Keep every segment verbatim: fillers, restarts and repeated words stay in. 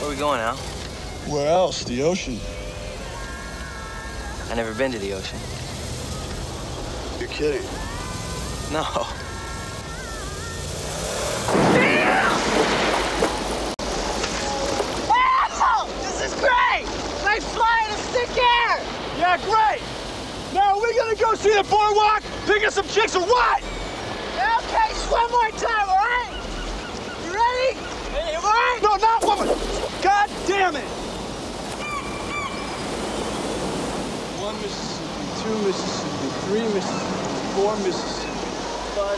Where are we going, Al? Where else? The ocean. I've never been to the ocean. You're kidding. No. Wow! This is great! Like flying in thick air! Yeah, great! Now, are we gonna go see the boardwalk, pick up some chicks, or what? Okay, just one more time, all right? You ready? Hey, all right? No, not woman! God damn it! One Mississippi, two Mississippi, three Mississippi, four Mississippi, five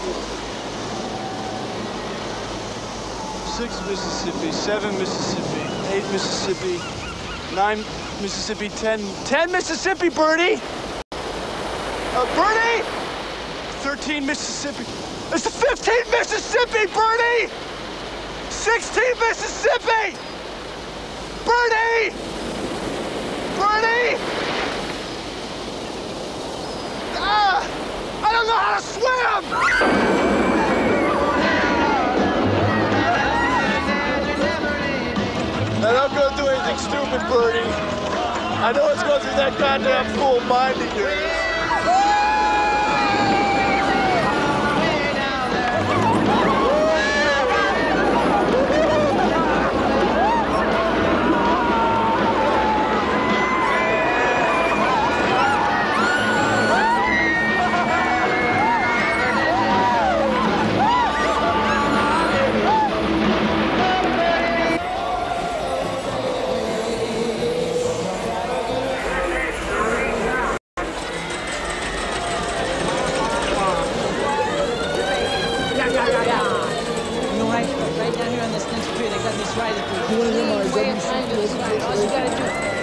Mississippi, six Mississippi, seven Mississippi, eight Mississippi, nine Mississippi, ten, ten Mississippi, Birdy! Uh, Birdy! thirteen Mississippi. It's fifteen Mississippi, Birdy! sixteen Mississippi! Birdy! Birdy! Ah! I don't know how to swim! Now don't go do anything stupid, Birdy. I know it's going through that goddamn fool mind of yours. Right down here on this next pier, they got this right at the way of trying to describe. All you gotta do